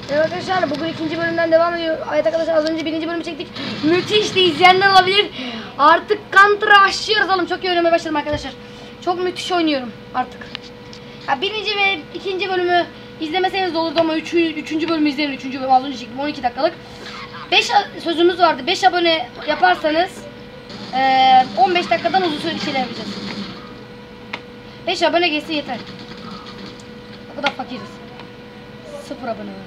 Evet arkadaşlar, bugün ikinci bölümden devam ediyor. Evet arkadaşlar, az önce birinci bölümü çektik. Müthişti, izleyenler olabilir. Artık Counter'ı aşıyoruz oğlum. Çok iyi oynamaya başladım arkadaşlar. Çok müthiş oynuyorum artık. Ya birinci ve ikinci bölümü izlemeseniz de olurdu ama üçüncü bölümü izleyin. Üçüncü bölüm az önce çektim, 12 dakikalık. 5 sözümüz vardı. 5 abone yaparsanız 15 dakikadan uzun süre şeyler yapacağız. 5 abone geçse yeter. O kadar fakiriz. 0 abone var.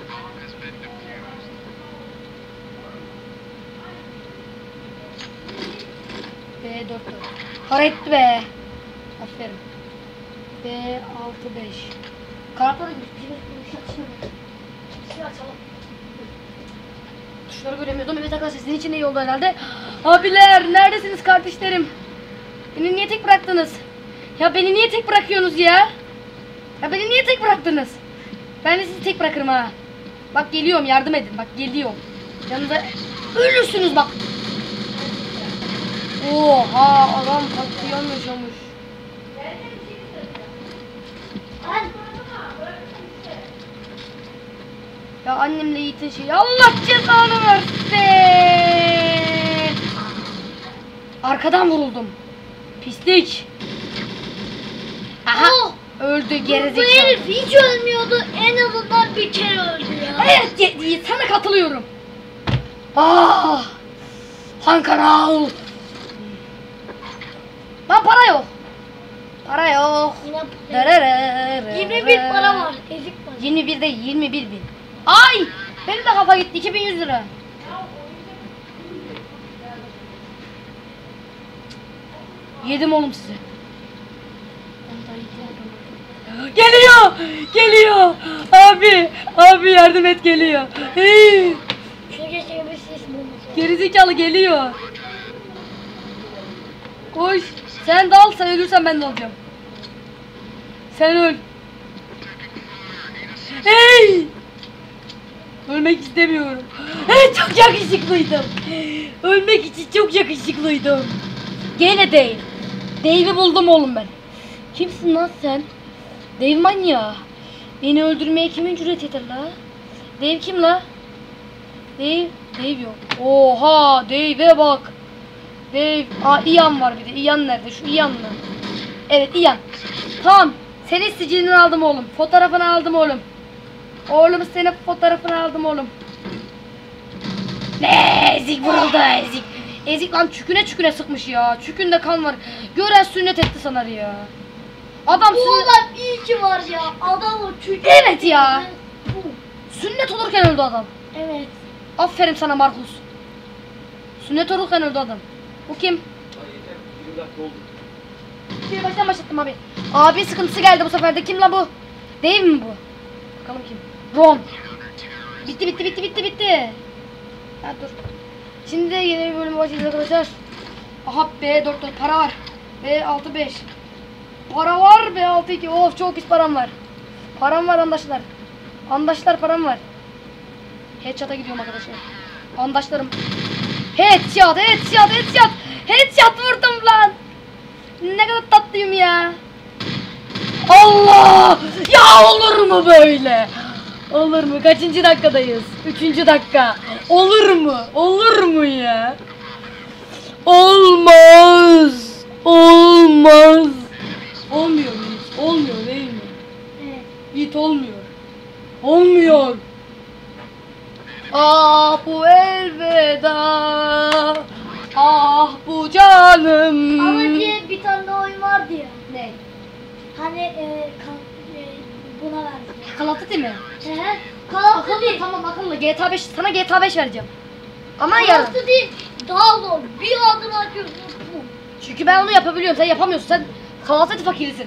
B4 para etti be. Aferin. B6-5. Kartları bir açalım. Tuşları göremiyordum. Evet arkadaşlar, sizin için iyi oldu herhalde. Abiler neredesiniz kardeşlerim? Beni niye tek bıraktınız? Ya beni niye tek bırakıyorsunuz ya? Ya beni niye tek bıraktınız? Ben de sizi tek bırakırım ha. Bak geliyorum, yardım edin. Bak geliyorum. Yanınıza ölürsünüz bak. Oha, adam katliam yaşamış. Ya annemle Yiğit'in şeyi, Allah cezanı versin. Arkadan vuruldum. Pislik. Aha. Oh, öldü gerizekalı. Bu herif hiç ölmüyordu. En azından bir kere öldü ya. Evet Yiğit, sana katılıyorum. Ah. Han kanal. Lan para yok. Para yok. 21 para var. Ezik para. 21 değil, 21 bin. Ay! Benim de kafa gitti, 2100 lira. Yedim oğlum sizi. Geliyor! Geliyor! Abi yardım et, geliyor. Hey! Gerizekalı geliyor. Koş. Sen dal, sen ölürsen ben de alacağım. Sen öl. Hey! Ölmek istemiyorum. Hey, çok yakışıklıydım. Ölmek için çok yakışıklıydım. Gene değil. Dave'i buldum oğlum ben. Kimsin lan sen? Dave manyağı. Beni öldürmeye kimin cüret eder la? Dave kim la? Dave yok. Oha, Dave'e bak. Dave, Ian var bir de. Ian nerede? Şu Ian mı? Evet, Ian. Tamam. Senin sicilini aldım oğlum. Fotoğrafını aldım oğlum. Oğlum senin fotoğrafını aldım oğlum. Ne ezik vuruldu, ezik. Ezik lan, çüküne sıkmış ya. Çükünde kan var. Gören sünnet etti sanar ya. Adam sünnet iyi ki var ya. Adam o çocuk. Evet ya. Sünnet olurken öldü adam. Evet. Aferin sana Markus. Sünnet olurken öldü adam. Bu kim? Bir baştan başlattım abi. Abi sıkıntısı geldi bu sefer de. Kim la bu? Değil mi bu? Bakalım kim? Ron. Bitti. Ha dur. Şimdi de yeni bir bölüm başlayacağız arkadaşlar. Aha B4 para var. B6-5. Para var, B6-2. Of, çok pis param var. Param var andaşlar. Andaşlar param var. Headshot'a gidiyorum arkadaşlar. Andaşlarım. Headshot. Headshot vurdum lan. Ne kadar tatlıyım ya. Allah! Ya olur mu böyle? Olur mu? Kaçıncı dakikadayız? 3. dakika. Olur mu? Olur mu ya? Olmaz. Olmuyor hiç. Olmuyor değil mi? Evet. Hiç olmuyor. Ah bu elveda. Ah bu canım. Ama diye bir tane de oyun vardı ya. Ne? Hani buna verdim. Call of Duty mi? He? Call of Akıllı, Duty. tamam akıllı. GTA 5, sana GTA 5 vereceğim. Ama Call yarın. of Duty daha zor. Bir adım atıyorsun. Çünkü ben onu yapabiliyorum. Sen yapamıyorsun. Sen Call of Duty fakirisin.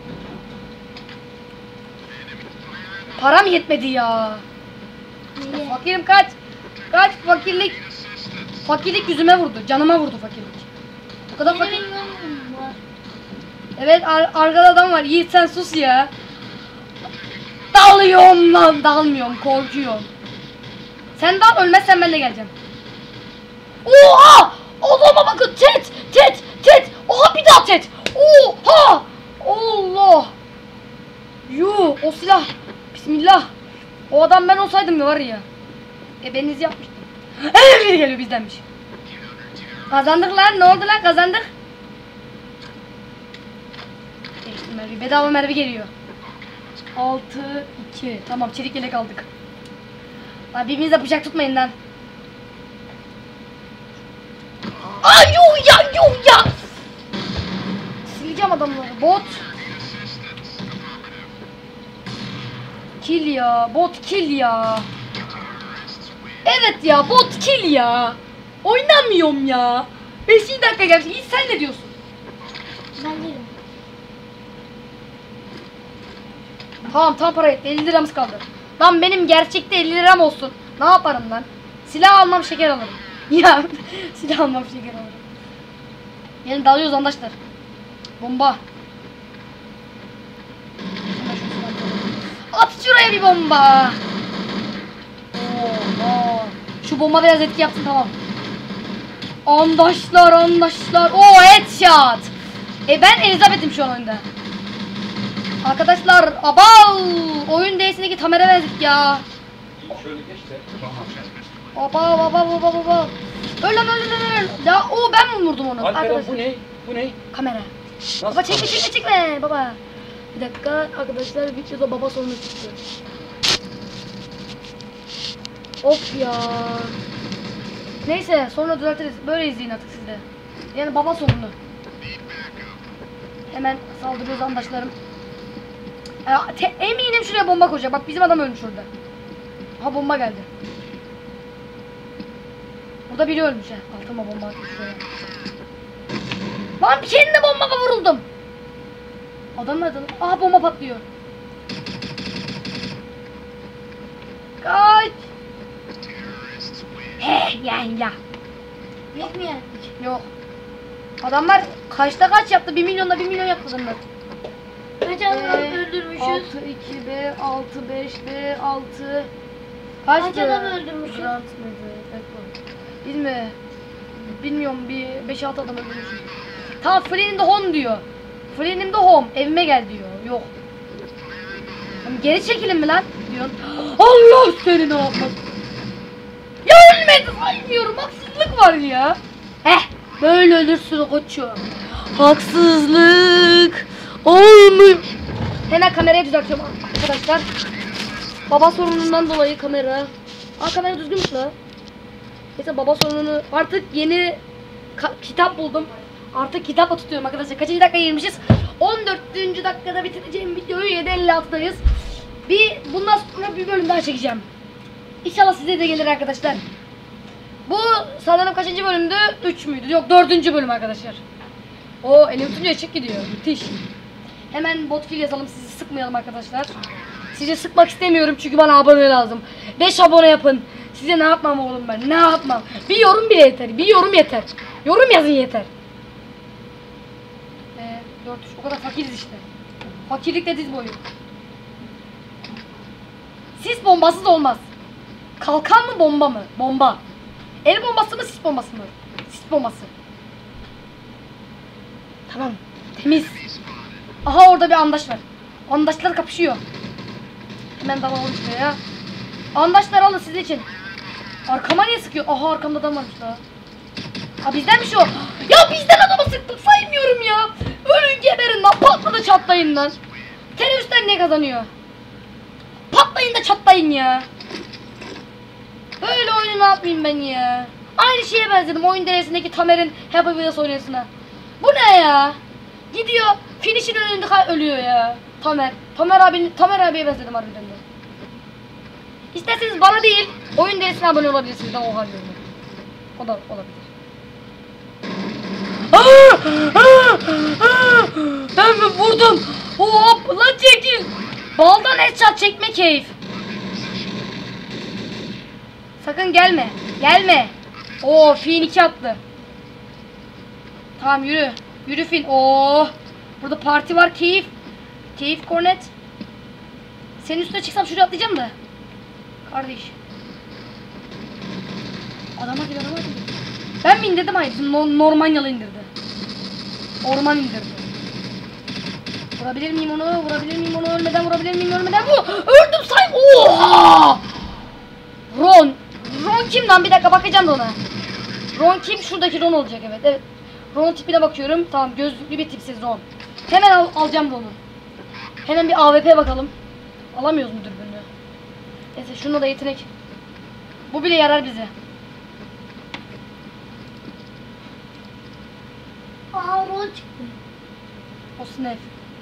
Param yetmedi ya. Niye? Fakirim kaç. Kaç fakirlik. Fakirlik yüzüme vurdu. Canıma vurdu fakirlik. Bu kadar fakir. Var. Evet, arkada adam var. Yiğit sen sus ya. Dalıyorum lan. Dalmıyorum. Korkuyorum. Sen dal, ölmezsen ben de geleceğim. Oha! Adama bakın. Tet. Oha, bir daha tet. Oha! Allah! Yuh, o silah. Bismillah. O adam ben olsaydım ya var ya. Benizi yapmıştım. Biri geliyor bizdenmiş. Kazandık lan, ne oldu lan, kazandık. Geçtim mermi, bedava mermi geliyor. 6-2. Tamam, çelik yelek aldık. Lan birbirinize bıçak tutmayın lan. Ay yuh ya, yuh ya. Sileceğim adamları. Bot. Kill ya, bot kill ya. Evet ya, bot kill ya. Oynamıyorum ya. 5. dakika gelmiş. İyi, sen ne diyorsun? Ben değilim. Tamam, tam para etti. 50 liramız kaldı. Lan benim gerçekte 50 liram olsun. Ne yaparım lan? Silah almam, şeker alırım. Ya silah almam, şeker alırım. Yani dalıyoruz arkadaşlar. Bomba. At şuraya bir bomba. Oo. Şu bomba biraz etki yapsın, tamam. Andaşlar. Oo, headshot. Ben Elizabeth'im şu an oyunda. Arkadaşlar, abav. Oyun D'sindeki Tamer'e benzik ya. Şöyle geç de. Abav. Öl. Ya o ben mi vurdum onu? Alperen Arkadaşlar. bu ne? Bu ne? Kamera. Nasıl Baba kamera? çekme baba. Bir dakika arkadaşlar, videoda baba sorunu çıktı. Of ya. Neyse, sonra düzeltiriz. Böyle izleyin artık siz de. Yani baba sorunu. Hemen saldırıyoruz arkadaşlarım. Eminim şuraya bomba koyacak. Bak bizim adam ölmüş orada. Ha, bomba geldi. Burada biri ölmüş ha. Altıma bomba atmış şuraya. Lan kendine bombama vuruldum. Adam nerede lan? Aha, bomba patlıyor. Kaç. Ya. Yok mu yani? Yok. Adamlar kaçta kaç yaptı? 1 milyonda 1 milyon yaptı adamlar. Kaç adam öldürmüşüz? 6, 2, B, 6, 5, B, 6. Kaç adam öldürmüşüz? Grant mıydı? Değil mi? Bilmiyorum, bir 5-6 adam öldürmüşüz. Tamam, Flee'nin de home diyor. Flee'nin de home. Evime gel diyor. Yok. Geri çekilin mi lan? Diyor. Allah seni ne yapmaz. Ya ölmedi, saymıyorum. Haksızlık var ya. Böyle ölürsün koçum. Haksızlık olmuyor. Hemen kamerayı düzeltiyorum arkadaşlar. Baba sorunundan dolayı kamera. Kamera düzgünmüş la. Neyse, baba sorununu artık yeni kitap buldum. Artık kitapla tutuyorum arkadaşlar. Kaçıncı dakika girmişiz? 14. dakikada bitireceğim videoyu. 7.56'dayız. Bundan sonra bir bölüm daha çekeceğim. İnşallah size de gelir arkadaşlar. Bu sanırım kaçıncı bölümdü? 3 müydü? Yok, 4. bölüm arkadaşlar. O elim tutunca çek gidiyor. Müthiş. Hemen bot kill yazalım, sizi sıkmayalım arkadaşlar. Sizi sıkmak istemiyorum çünkü bana abone lazım. 5 abone yapın. Size ne yapmam oğlum ben? Ne yapmam? Bir yorum bile yeter. Bir yorum yeter. Yorum yazın yeter. 4 o kadar fakiriz işte. Fakirlik de diz boyu. Sis bombasız olmaz. Kalkan mı, bomba mı? Bomba. El bombası mı, sis bombası mı? Sis bombası. Tamam. Temiz. Aha, orada bir andaş var. Andaşlar kapışıyor. Hemen dalalım şuraya. Andaşlar alın sizin için. Arkama niye sıkıyor? Aha, arkamda adam varmış daha. Bizdenmiş o. Ya bizden adamı sıktık, saymıyorum ya. Ölün geberin lan, patladı çatlayın lan. Teröristler ne kazanıyor? Patlayın da çatlayın ya. Böyle oyunu ne yapayım ben ya? Aynı şeye benzedim, oyun denesindeki Tamer'in Happy Wheels oynayasına. Bu ne ya? Gidiyor finish'in önünde ölüyor ya. Tamer abiye benzedim harbiden de. İsterseniz bana değil, oyun denesine abone olabilirsiniz. Ben o halde. O da olabilir. Ben mi vurdum? Hop lan, çekil. Baldan headshot çekme keyif. Sakın gelme. Oo, Fin 2 attı. Tamam, yürü. Yürü Fin. Oo. Burada parti var, keyif. Keyif kornet. Senin üstüne çıksam şuraya atlayacağım da. Kardeş. Adama gir. Ben mi indirdim? Hayır. Normanyalı indirdi. Orman indirdi. Vurabilir miyim onu? Vurabilir miyim onu? Ölmeden vurabilir miyim? Ölmeden vur. Öldüm say. Oha! Ron. Ron kim lan? Bir dakika bakacağım Ron'a. Ron kim? Şuradaki Ron olacak evet. Evet. Ron'un tipine bakıyorum. Tamam gözlüklü bir tipsiz Ron. Hemen alacağım Ron'u. Hemen bir AWP bakalım. Alamıyoruz mu dürbünü? Neyse şununla da yetenek. Bu bile yarar bize. Aha rol çıktı. O snap.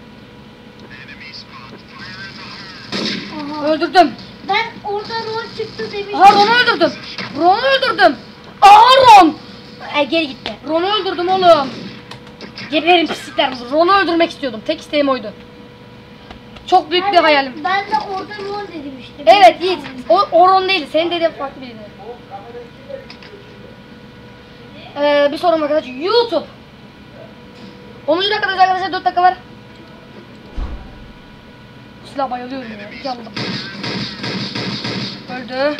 Aha. Öldürdüm. Ben orada rol çıktı demiştim. Aha Ron'u öldürdüm. Ron'u öldürdüm. Aha Ron. Geri gitti. Ron'u öldürdüm oğlum. Geberin pislikler. Ron'u öldürmek istiyordum. Tek isteğim oydu. Çok büyük bir hayalim. Ben de orada rol dedim işte. Evet Yiğit. O Ron değildi. Senin dediğin farklı biriydi. Bir sorun var arkadaşlar. YouTube. 10. dakikadayız arkadaşlar. 4 dakika var. Bu silah bayılıyorum ya. İki aldım. Öldü.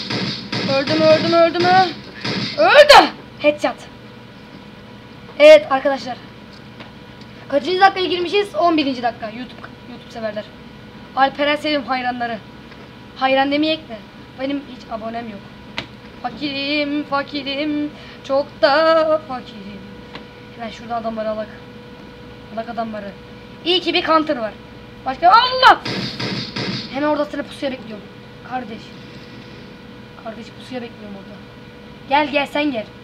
Öldü mü? Öldü. Headshot. Evet arkadaşlar. Kaçıncı dakikaya girmişiz? 11. dakika. YouTube severler. Alperen Sevim hayranları. Hayran demeyek de. Benim hiç abonem yok. Fakirim. Çok da fakirim. Hemen şurada adamları alak. Alak adamları. İyi ki bir counter var. Başka Allah! Hemen orada seni pusuya bekliyorum. Kardeş pusuya bekliyorum orada. Gel sen gel.